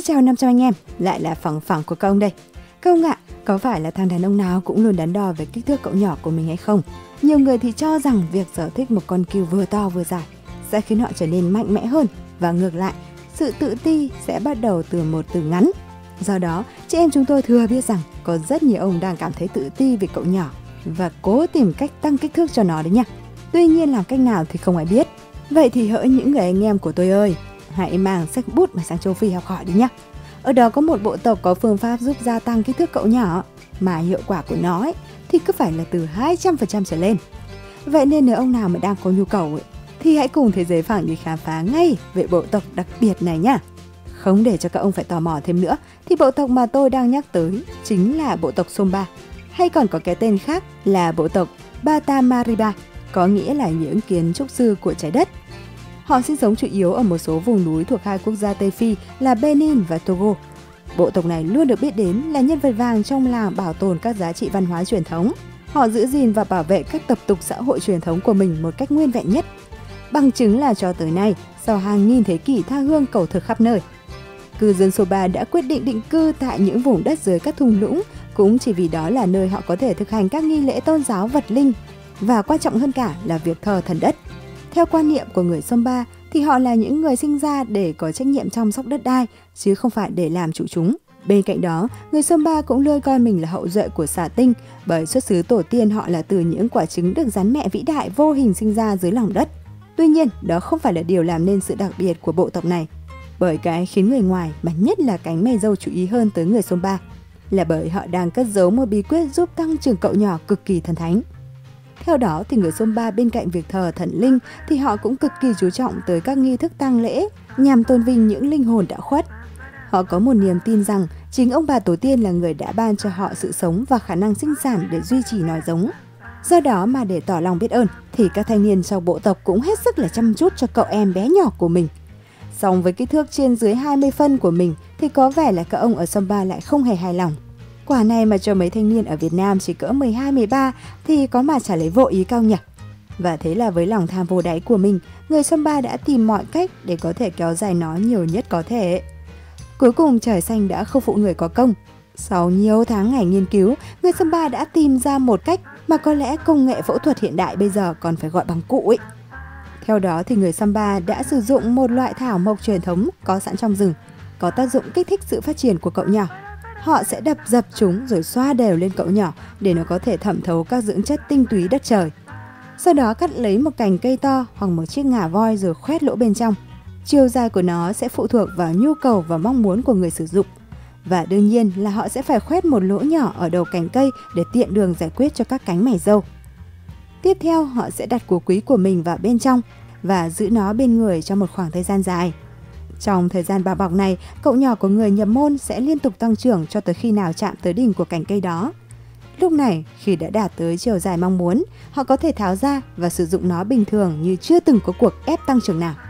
Xin chào 500 anh em, lại là phẳng phẳng của công đây. Công ạ, có phải là thằng đàn ông nào cũng luôn đắn đo về kích thước cậu nhỏ của mình hay không? Nhiều người thì cho rằng việc sở thích một con cừu vừa to vừa dài sẽ khiến họ trở nên mạnh mẽ hơn, và ngược lại, sự tự ti sẽ bắt đầu từ một từ ngắn. Do đó, chị em chúng tôi thừa biết rằng có rất nhiều ông đang cảm thấy tự ti về cậu nhỏ và cố tìm cách tăng kích thước cho nó đấy nha. Tuy nhiên làm cách nào thì không ai biết. Vậy thì hỡi những người anh em của tôi ơi, hãy mang sách bút mà sang châu Phi học hỏi đi nhé. Ở đó có một bộ tộc có phương pháp giúp gia tăng kích thước cậu nhỏ, mà hiệu quả của nó thì cứ phải là từ 200% trở lên. Vậy nên nếu ông nào mà đang có nhu cầu thì hãy cùng Thế Giới Phẳng đi khám phá ngay về bộ tộc đặc biệt này nhá. Không để cho các ông phải tò mò thêm nữa, thì bộ tộc mà tôi đang nhắc tới chính là bộ tộc Somba, hay còn có cái tên khác là bộ tộc Batamariba, có nghĩa là những kiến trúc sư của trái đất. Họ sinh sống chủ yếu ở một số vùng núi thuộc hai quốc gia Tây Phi là Benin và Togo. Bộ tộc này luôn được biết đến là nhân vật vàng trong làng bảo tồn các giá trị văn hóa truyền thống. Họ giữ gìn và bảo vệ các tập tục xã hội truyền thống của mình một cách nguyên vẹn nhất. Bằng chứng là cho tới nay, sau hàng nghìn thế kỷ tha hương cầu thực khắp nơi, cư dân Somba đã quyết định định cư tại những vùng đất dưới các thung lũng, cũng chỉ vì đó là nơi họ có thể thực hành các nghi lễ tôn giáo vật linh, và quan trọng hơn cả là việc thờ thần đất. Theo quan niệm của người Somba thì họ là những người sinh ra để có trách nhiệm chăm sóc đất đai, chứ không phải để làm chủ chúng. Bên cạnh đó, người Somba cũng luôn coi mình là hậu duệ của xà tinh, bởi xuất xứ tổ tiên họ là từ những quả trứng được rắn mẹ vĩ đại vô hình sinh ra dưới lòng đất. Tuy nhiên, đó không phải là điều làm nên sự đặc biệt của bộ tộc này. Bởi cái khiến người ngoài, mà nhất là cánh mày râu chú ý hơn tới người Somba là bởi họ đang cất giấu một bí quyết giúp tăng trưởng cậu nhỏ cực kỳ thần thánh. Theo đó thì người Somba bên cạnh việc thờ thần linh thì họ cũng cực kỳ chú trọng tới các nghi thức tang lễ nhằm tôn vinh những linh hồn đã khuất. Họ có một niềm tin rằng chính ông bà tổ tiên là người đã ban cho họ sự sống và khả năng sinh sản để duy trì nòi giống. Do đó mà để tỏ lòng biết ơn thì các thanh niên trong bộ tộc cũng hết sức là chăm chút cho cậu em bé nhỏ của mình. Song với kích thước trên dưới 20 phân của mình thì có vẻ là các ông ở Somba lại không hề hài lòng. Quả này mà cho mấy thanh niên ở Việt Nam chỉ cỡ 12-13 thì có mà chả lấy vội ý cao nhỉ. Và thế là với lòng tham vô đáy của mình, người Somba đã tìm mọi cách để có thể kéo dài nó nhiều nhất có thể. Cuối cùng trời xanh đã không phụ người có công. Sau nhiều tháng ngày nghiên cứu, người Somba đã tìm ra một cách mà có lẽ công nghệ phẫu thuật hiện đại bây giờ còn phải gọi bằng cụ ấy. Theo đó thì người Somba đã sử dụng một loại thảo mộc truyền thống có sẵn trong rừng, có tác dụng kích thích sự phát triển của cậu nhỏ. Họ sẽ đập dập chúng rồi xoa đều lên cậu nhỏ để nó có thể thẩm thấu các dưỡng chất tinh túy đất trời. Sau đó cắt lấy một cành cây to hoặc một chiếc ngà voi rồi khoét lỗ bên trong. Chiều dài của nó sẽ phụ thuộc vào nhu cầu và mong muốn của người sử dụng. Và đương nhiên là họ sẽ phải khoét một lỗ nhỏ ở đầu cành cây để tiện đường giải quyết cho các cánh mày râu. Tiếp theo họ sẽ đặt của quý của mình vào bên trong và giữ nó bên người trong một khoảng thời gian dài. Trong thời gian bao bọc này, cậu nhỏ của người nhập môn sẽ liên tục tăng trưởng cho tới khi nào chạm tới đỉnh của cành cây đó. Lúc này, khi đã đạt tới chiều dài mong muốn, họ có thể tháo ra và sử dụng nó bình thường như chưa từng có cuộc ép tăng trưởng nào.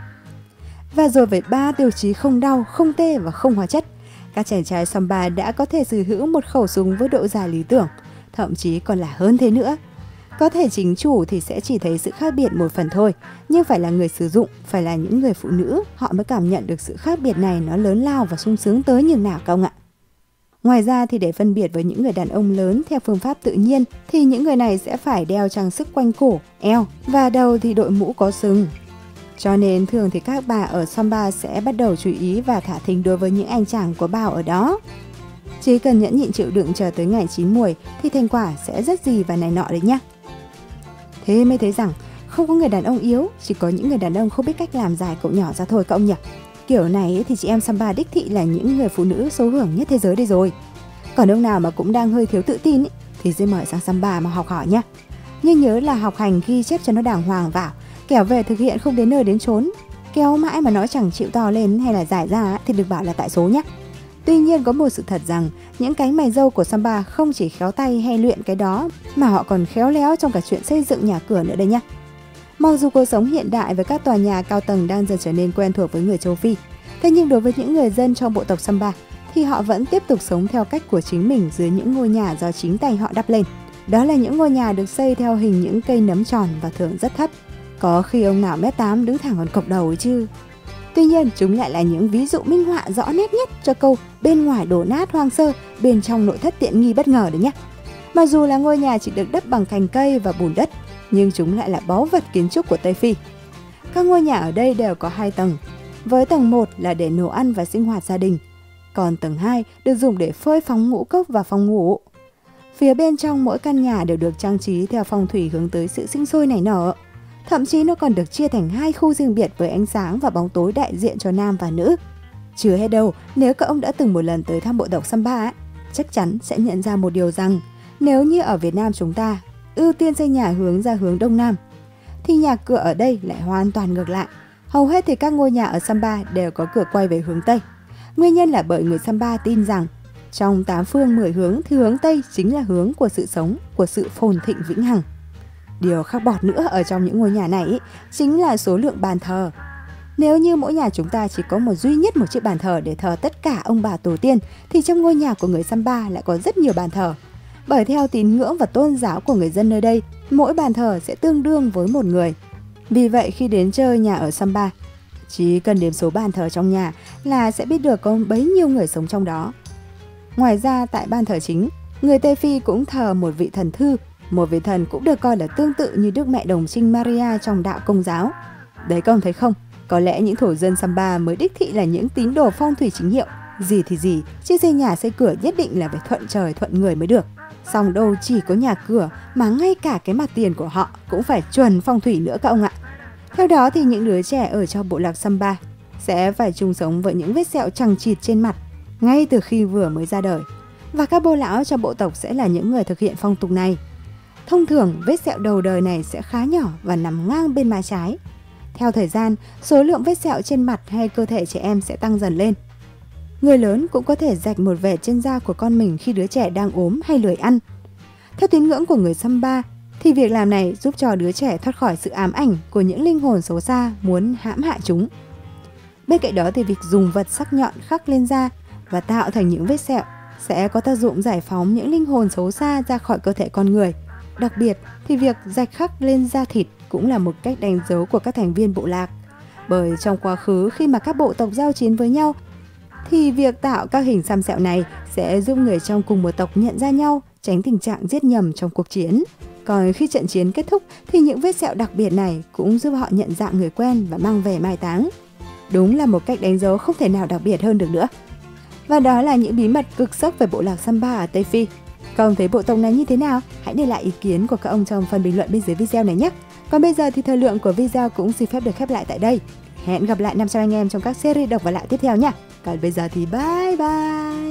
Và rồi với 3 tiêu chí không đau, không tê và không hóa chất, các chàng trai Somba đã có thể sở hữu một khẩu súng với độ dài lý tưởng, thậm chí còn là hơn thế nữa. Có thể chính chủ thì sẽ chỉ thấy sự khác biệt một phần thôi, nhưng phải là người sử dụng, phải là những người phụ nữ, họ mới cảm nhận được sự khác biệt này nó lớn lao và sung sướng tới nhường nào không ạ? Ngoài ra thì để phân biệt với những người đàn ông lớn theo phương pháp tự nhiên thì những người này sẽ phải đeo trang sức quanh cổ, eo và đầu thì đội mũ có sừng. Cho nên thường thì các bà ở Somba sẽ bắt đầu chú ý và thả thính đối với những anh chàng có bào ở đó. Chỉ cần nhẫn nhịn chịu đựng chờ tới ngày chín muồi thì thành quả sẽ rất gì và này nọ đấy nhá. Thế mới thấy rằng không có người đàn ông yếu, chỉ có những người đàn ông không biết cách làm dài cậu nhỏ ra thôi các ông nhỉ. Kiểu này thì chị em Somba đích thị là những người phụ nữ số hưởng nhất thế giới đây rồi. Còn ông nào mà cũng đang hơi thiếu tự tin thì xin mời sang Somba mà học hỏi nhá. Nhưng nhớ là học hành ghi chép cho nó đàng hoàng vào, kẻo về thực hiện không đến nơi đến chốn, kéo mãi mà nó chẳng chịu to lên hay là giải ra thì được bảo là tại số nhá. Tuy nhiên có một sự thật rằng những cánh mày râu của Somba không chỉ khéo tay hay luyện cái đó mà họ còn khéo léo trong cả chuyện xây dựng nhà cửa nữa đây nhá. Mặc dù cuộc sống hiện đại với các tòa nhà cao tầng đang dần trở nên quen thuộc với người châu Phi, thế nhưng đối với những người dân trong bộ tộc Somba thì họ vẫn tiếp tục sống theo cách của chính mình dưới những ngôi nhà do chính tay họ đắp lên. Đó là những ngôi nhà được xây theo hình những cây nấm tròn và thường rất thấp. Có khi ông nào 1m8 đứng thẳng còn cộc đầu ấy chứ. Tuy nhiên, chúng lại là những ví dụ minh họa rõ nét nhất cho câu bên ngoài đổ nát hoang sơ, bên trong nội thất tiện nghi bất ngờ đấy nhé. Mặc dù là ngôi nhà chỉ được đắp bằng cành cây và bùn đất, nhưng chúng lại là báu vật kiến trúc của Tây Phi. Các ngôi nhà ở đây đều có 2 tầng, với tầng 1 là để nấu ăn và sinh hoạt gia đình, còn tầng 2 được dùng để phơi phóng ngũ cốc và phòng ngủ. Phía bên trong mỗi căn nhà đều được trang trí theo phong thủy hướng tới sự sinh sôi nảy nở. Thậm chí nó còn được chia thành 2 khu riêng biệt với ánh sáng và bóng tối đại diện cho nam và nữ. Chưa hết đâu, nếu các ông đã từng một lần tới thăm bộ tộc Samba, chắc chắn sẽ nhận ra một điều rằng nếu như ở Việt Nam chúng ta ưu tiên xây nhà hướng ra hướng Đông Nam, thì nhà cửa ở đây lại hoàn toàn ngược lại. Hầu hết thì các ngôi nhà ở Samba đều có cửa quay về hướng Tây. Nguyên nhân là bởi người Samba tin rằng trong 8 phương 10 hướng thì hướng Tây chính là hướng của sự sống, của sự phồn thịnh vĩnh hằng. Điều khác bọt nữa ở trong những ngôi nhà này chính là số lượng bàn thờ. Nếu như mỗi nhà chúng ta chỉ có duy nhất một chiếc bàn thờ để thờ tất cả ông bà tổ tiên, thì trong ngôi nhà của người Samba lại có rất nhiều bàn thờ. Bởi theo tín ngưỡng và tôn giáo của người dân nơi đây, mỗi bàn thờ sẽ tương đương với một người. Vì vậy khi đến chơi nhà ở Samba, chỉ cần đếm số bàn thờ trong nhà là sẽ biết được có bấy nhiêu người sống trong đó. Ngoài ra tại bàn thờ chính, người Tây Phi cũng thờ một vị thần thư, một vị thần cũng được coi là tương tự như Đức Mẹ Đồng Trinh Maria trong đạo Công giáo. Đấy các ông thấy không? Có lẽ những thổ dân Samba mới đích thị là những tín đồ phong thủy chính hiệu. Gì thì gì, chứ xây nhà xây cửa nhất định là phải thuận trời thuận người mới được. Xong đâu chỉ có nhà cửa mà ngay cả cái mặt tiền của họ cũng phải chuẩn phong thủy nữa các ông ạ. Theo đó thì những đứa trẻ ở trong bộ lạc Samba sẽ phải chung sống với những vết sẹo chằng chịt trên mặt ngay từ khi vừa mới ra đời. Và các bô lão trong bộ tộc sẽ là những người thực hiện phong tục này. Thông thường vết sẹo đầu đời này sẽ khá nhỏ và nằm ngang bên má trái. Theo thời gian, số lượng vết sẹo trên mặt hay cơ thể trẻ em sẽ tăng dần lên. Người lớn cũng có thể rạch một vệt trên da của con mình khi đứa trẻ đang ốm hay lười ăn. Theo tín ngưỡng của người Samba, thì việc làm này giúp cho đứa trẻ thoát khỏi sự ám ảnh của những linh hồn xấu xa muốn hãm hại chúng. Bên cạnh đó thì việc dùng vật sắc nhọn khắc lên da và tạo thành những vết sẹo sẽ có tác dụng giải phóng những linh hồn xấu xa ra khỏi cơ thể con người. Đặc biệt thì việc rạch khắc lên da thịt cũng là một cách đánh dấu của các thành viên bộ lạc. Bởi trong quá khứ khi mà các bộ tộc giao chiến với nhau, thì việc tạo các hình xăm sẹo này sẽ giúp người trong cùng một tộc nhận ra nhau, tránh tình trạng giết nhầm trong cuộc chiến. Còn khi trận chiến kết thúc thì những vết sẹo đặc biệt này cũng giúp họ nhận dạng người quen và mang về mai táng. Đúng là một cách đánh dấu không thể nào đặc biệt hơn được nữa. Và đó là những bí mật cực sốc về bộ lạc Samba ở Tây Phi. Các ông thấy bộ tộc này như thế nào? Hãy để lại ý kiến của các ông trong phần bình luận bên dưới video này nhé. Còn bây giờ thì thời lượng của video cũng xin phép được khép lại tại đây. Hẹn gặp lại 500 anh em trong các series đọc và lại tiếp theo nhé. Còn bây giờ thì bye bye!